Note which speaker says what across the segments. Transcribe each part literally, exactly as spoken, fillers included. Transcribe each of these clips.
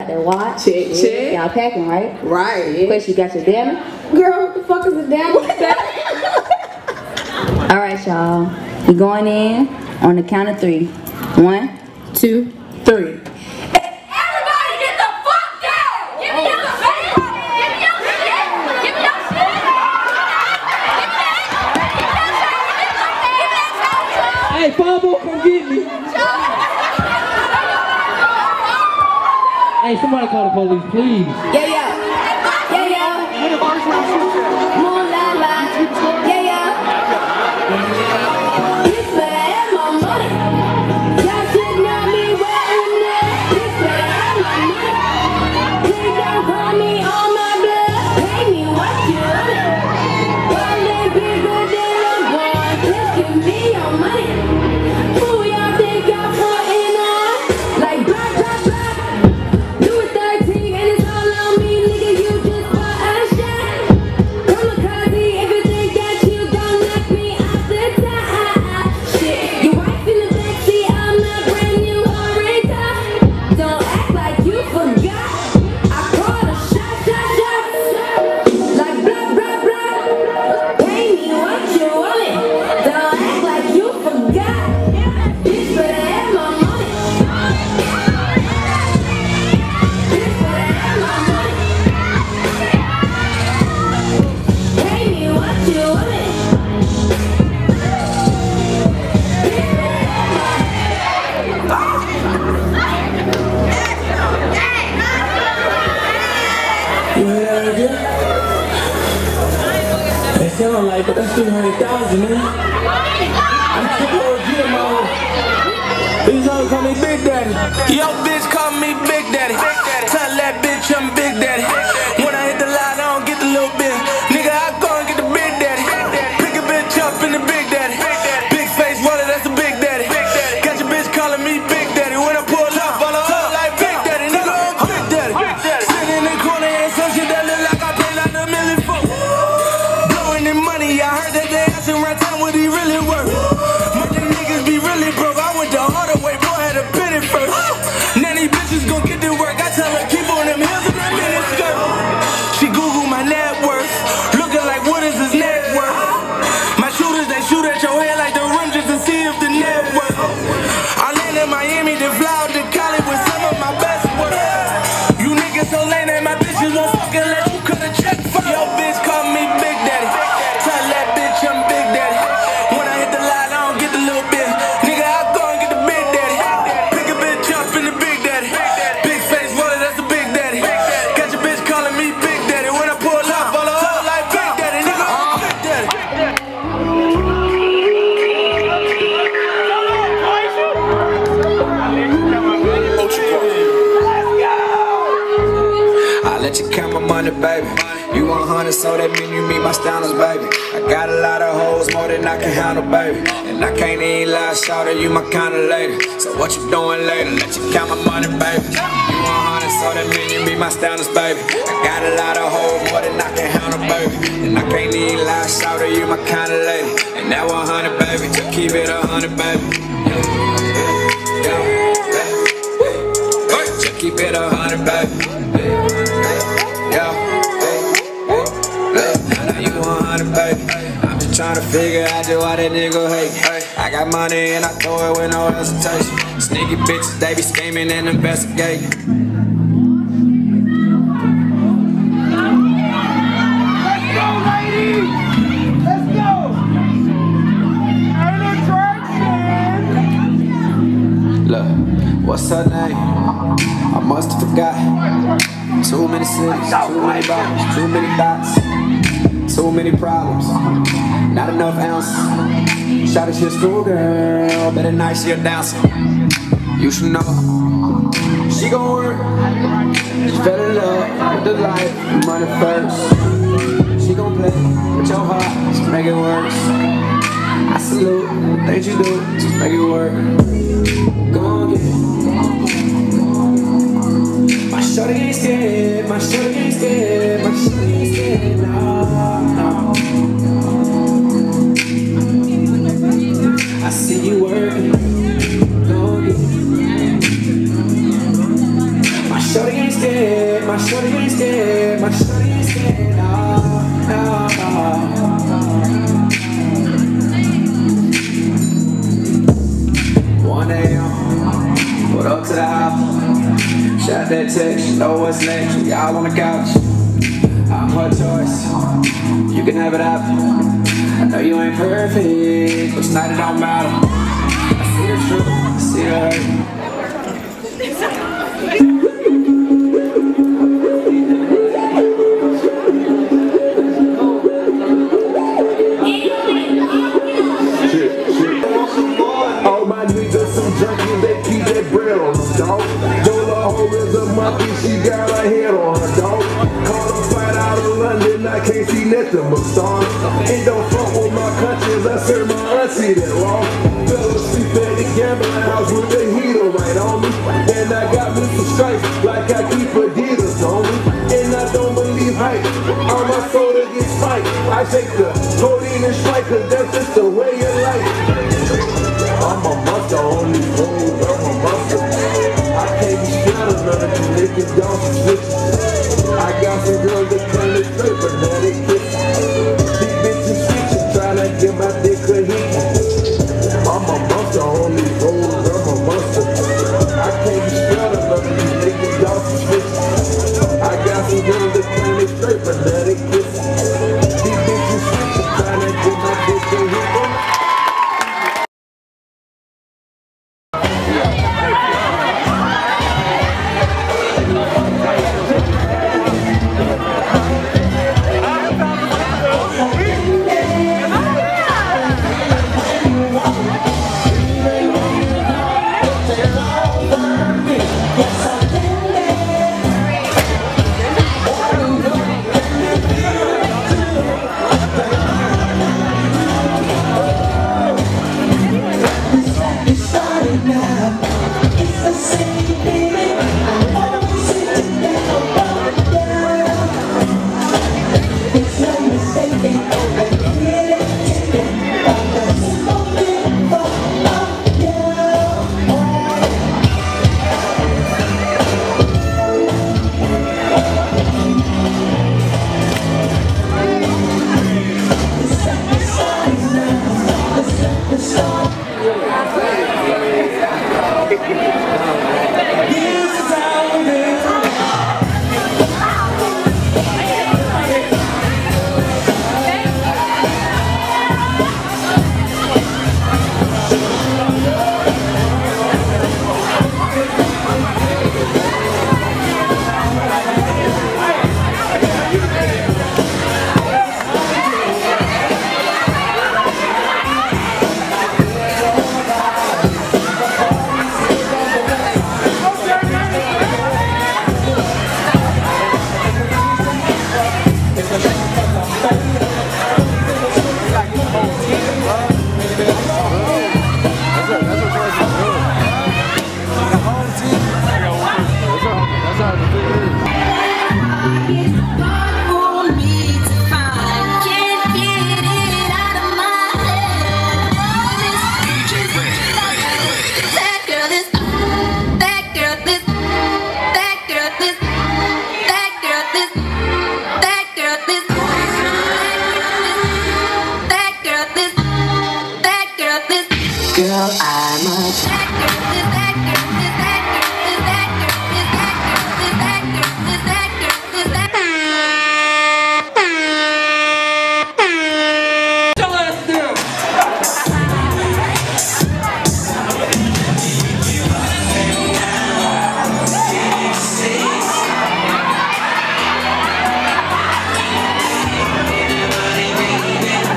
Speaker 1: That watch.
Speaker 2: Check, check.
Speaker 1: Y'all packing, right?
Speaker 2: Right.
Speaker 1: Of course, you got your damn.
Speaker 2: Girl, what the fuck is a damn?
Speaker 1: All right, y'all. We going in on the count of three. One, two, three.
Speaker 3: Everybody get the fuck down! Give me your shit! Give me your shit! Give me your shit!
Speaker 4: Hey, Pablo, come get me. Hey, somebody call the police, please.
Speaker 1: Yeah, yeah. Yeah, yeah. Moon la la. Yeah, yeah. This better have my money. Y'all should not be wearing that. This better have my money. Please don't call me on my blood. Pay me what you want. One day bigger than a boy. Please give me your money. Who y'all think y'all putting on? Like blah, blah, blah.
Speaker 4: Sound like, but that's three hundred thousand, man. I'm sick of getting my own. These hoes call me Big Daddy.
Speaker 5: Yo, bitch, call me Big Daddy. Tell that bitch I'm Big Daddy. When I hit the line, I don't get the little bit. Nigga, I go and get the Big Daddy. Pick a bitch up in the Big Daddy. Big face water, that's the Big Daddy. Got your bitch calling me Big Daddy. When I pull up, all up like Big Daddy. Nigga, I'm Big Daddy. Sitting in the corner and some shit that look like I pay like a million for. Money, I heard that they asking right time what he really worth. But them niggas be really broke. I went the harder way, boy, had to pit it first. Now these bitches gon' get to work. I tell her keep on them heels and that mini skirt. She Google my net worth, looking like what is his net worth. My shooters, they shoot at your head like the rim just to see if the net worth. I land in Miami, then fly out to Cali with some of my best work. You niggas so lame that my bitches won't fucking let you cut a check for. Yo, bitch, call me Big Daddy. I'm Big Daddy. When I hit the line, I don't get the little bit. Nigga, I go and get the Big Daddy. Pick a bitch up in the Big Daddy. Big face water, that's the Big Daddy. Got your bitch calling me Big Daddy. When I pull up, all up like Big Daddy. Nigga, I'm Big Daddy.
Speaker 6: I let you count my money, baby. You want hundred, so that mean you meet my standards, baby. I got a lot of hoes, more than I can handle, baby. And I can't even lie, shout at you my kind of lady. So what you doing later? Let you count my money, baby. You want hundred, so that mean you meet my standards, baby. I got a lot of hoes, more than I can handle, baby. And I can't even lie, shout at you my kind of lady. And that one hundred, baby, just keep it a hundred, baby. Yeah, yeah, yeah. Just keep it a hundred, baby. Yeah. I'm just trying to figure out just why that nigga hate. I got money and I throw it with no hesitation. Sneaky bitches, they be scheming and investigating.
Speaker 5: Let's go, ladies! Let's go! AttraKtion!
Speaker 6: Look, what's her name? I must have forgot. Too many cities, too many bottles, too many dots. Too many problems, not enough ounces. Shot at your schoolgirl, better nice she a dancer. You should know, she gon' work. She fell in love with the life, money first. She gon' play with your heart, just make it worse. I salute the things you do, just make it work. Go on, get it. My shorty ain't scared, my shorty ain't scared, my shorty ain't scared, no, no. I see you working, go get it. My shorty ain't scared. my shorty ain't scared, my shorty ain't scared, no, no, no. one A M, put up to the house, shot that text, you know what's next, we all on the couch. I'm her choice, you can have it after. I know you ain't perfect, but tonight it don't matter. I see the truth, I see the hurt.
Speaker 4: All my niggas some junkies, they keep that bread on them, dog. Dola hoe is a monkey, she got her head on her, dog. Caught a flight out of London, I can't see nothing but stars. Ain't don't fuck with my countries, I serve my auntie that long. Fell asleep at the gambling house with the heater right on me. And I got me some stripes, like I keep Adidas on me. And I don't believe hype, all my soda gets spiked. I take the codeine and strike, cause that's just the way of life. I'm a monster on these roads, I'm a monster. I can't be scared of none of you niggas, y'all some switches. I got some girls that claim they straight, but now they kiss. These bitches switching, tryna get my dick a hit. I'm a monster on these roads, I'm a monster. I can't be scared of none of you niggas, y'all some switches. I got some girls that claim they straight, but now they kiss. These bitches switching, tryna get my dick a hit.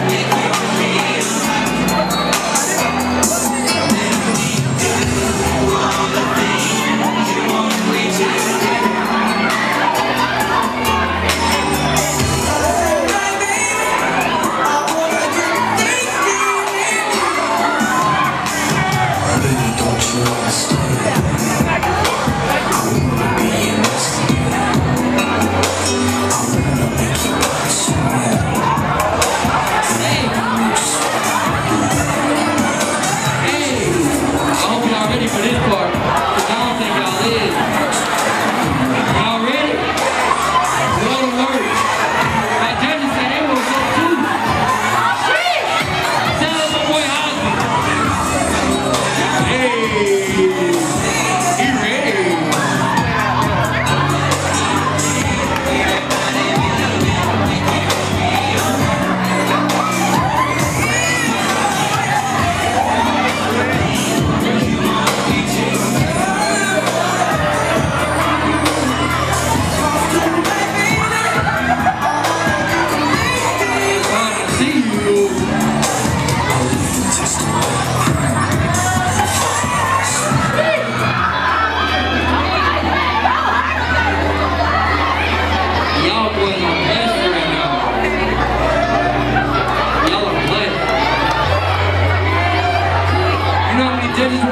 Speaker 7: Whoa.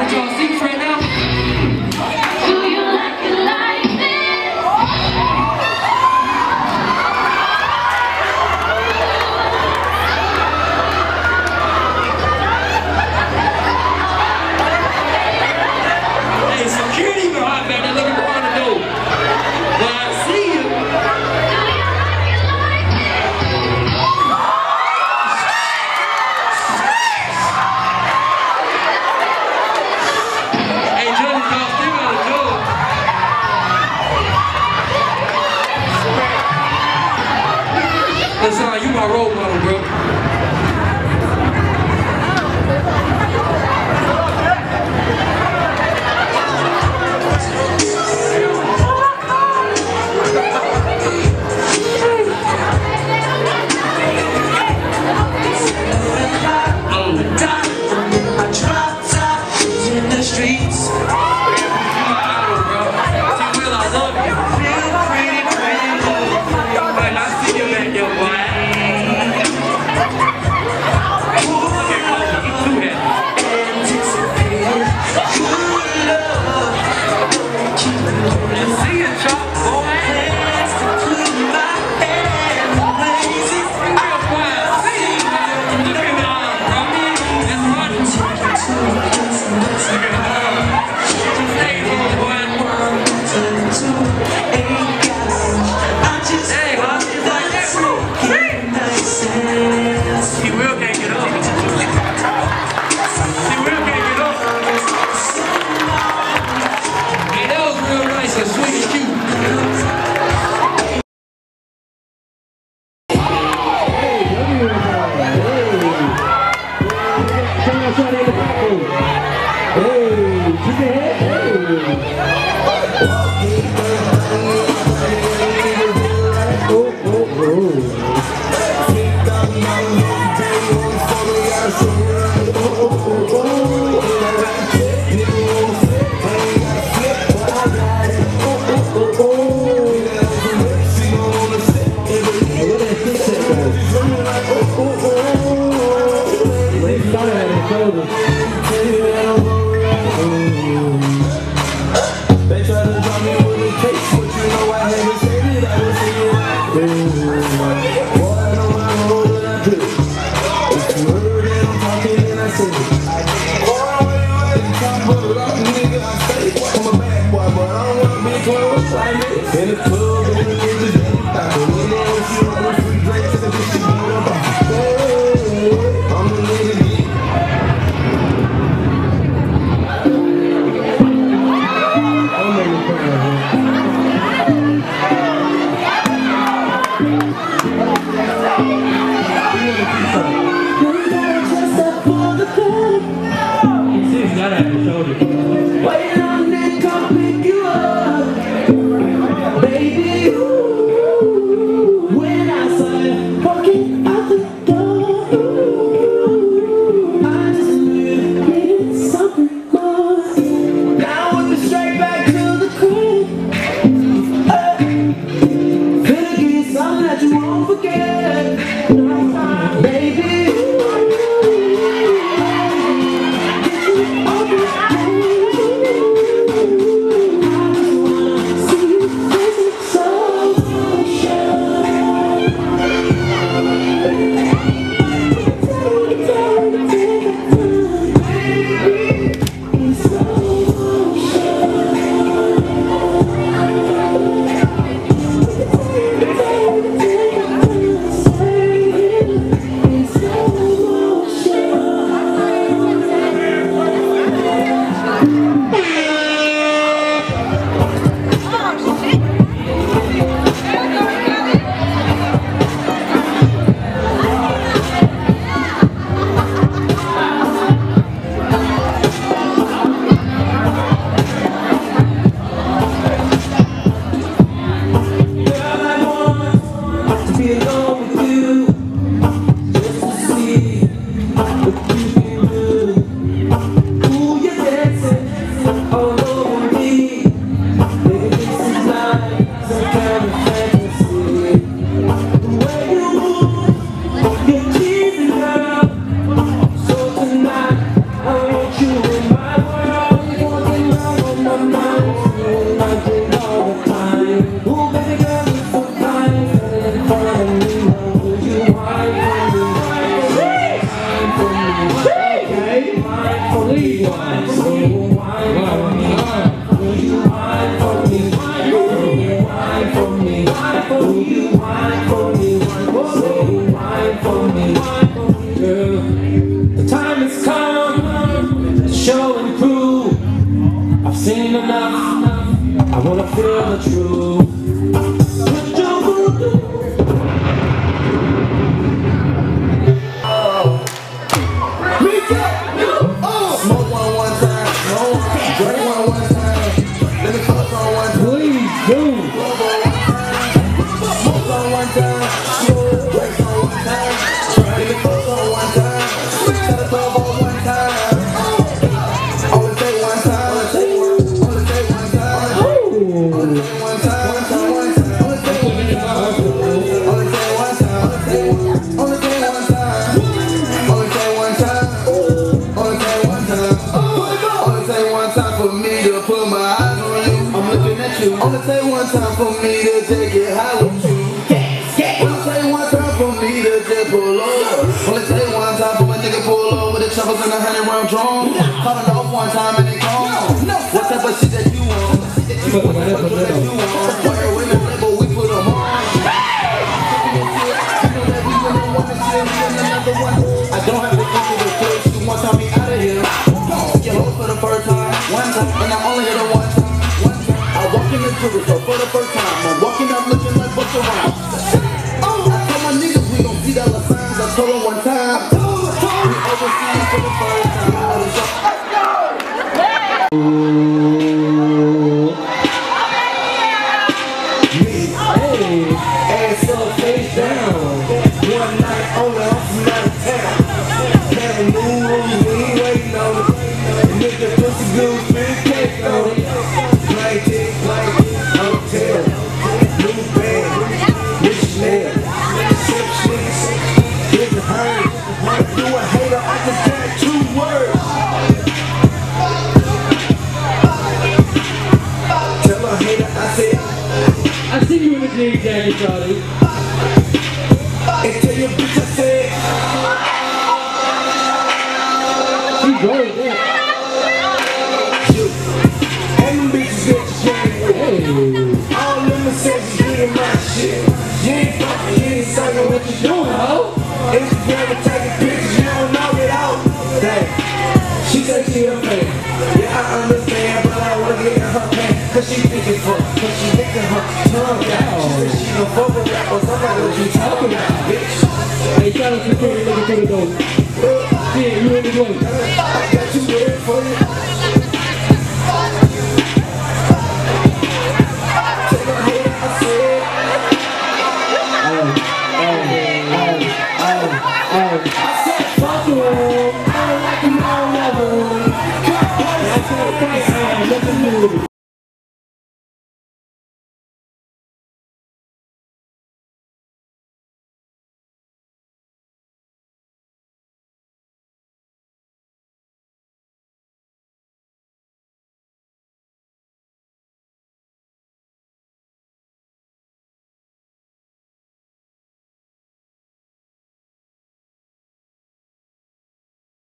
Speaker 7: got y'all seats right now.
Speaker 3: Do you like it like this?
Speaker 7: Hey, security behind back there looking behind the door. But I see you. Hey, Johnny, y'all still got a joke. Listen, you my role model, bro. On the top, I drop top in the streets. See, Will, I love you. Feel pretty, pretty. But I see you at your boy. Okay, Kobe, you too happy. See you, Chop, boy. Real quiet. See you. Look at me, bro. That's money. Look at her. Stay home, boy. Hey, huh? It's like that, bro. He will can't get up. He will can't get up. Hey, that was real nice and sweet and cute.
Speaker 4: They try to drop me with a case, but you know I haven't said it. I was singing like this. Boy, I know my role that I do. If you heard that I'm talking, then I said it. Boy, when you at the top of the rock, nigga, I stay. I'm a bad boy, but I don't wanna be close like this. In the club, in the kitchen, in the top. When they don't shoot on the free drinks, and this shit going about. I'm the nigga geek.
Speaker 1: Wait on and come pick you up, baby. Ooh, when I say walking out the door, I just needed something more. Now with me straight back to the crib. Hey, gonna give you something that you won't forget, baby. Ooh, get you over.
Speaker 7: me wine, so wine for me. Will you wine for me? Will you wine for me? Will you wine for me? So wine for me. Girl, the time has come to show and prove. I've seen enough. I wanna feel the truth. What you gonna do?
Speaker 8: Smoke one one time, no. Drink one one time. Let me fuck on one time.
Speaker 7: Please do.
Speaker 8: Smoke on one time. Drink on one time. Let me fuck on one time. Set a club on one time. Only take one time. Only take one. Only take one time. Only take one time. Only take one time. Only take one time. Only take one time. Only take one time. Only take one time. Only take one time. Only take one time for me to put my eyes on you. I'm looking at you. Only take one time for me to take it high with you. Only take one time for me to just pull over. Only take one time for my nigga pull over with the choppers and a hundred round drum. Caught it off one time and they gone. What type of shit that you want? What type of shit that you want? Where we the label, we put them on. I don't have to go to the place. You want to me out of here. Get low for the first time, one time, and I'm only here the one time. One time. I walk in the jewelry store for the first time. I'm walking up looking like what's around. I told my niggas we gon' see dollar signs. I told them one time. We overseas for the first time.
Speaker 7: Hey, ass up, face down. One night only, I'm from out of town. Had a new room, we ain't waiting on it. Nigga, pussy good, big cake on it. Like it, like it, hotel, new bag, rich nail, six niggas, here's a hurt. Do a hater, I just got two words. Tell a hater, I said, I see you in the jean jacket, Charlie. And tell your bitch I said, she goes there. You and them bitches that you came with. Hey. All them said you getting my shit. You ain't fucking, you ain't sucking what you doing, ho. Instagram and taking pictures, you don't knock it out. Dang. She said she a fan. Yeah, I understand, but I wanna get in her pants. Cause she thinking for, cause she thinking her tongue out. She said she gon' fuck with rappers, I'm like, what you talking about, bitch? Hey, shout out to the pretty nigga to the door. Yeah, you in the door. I got you ready for you.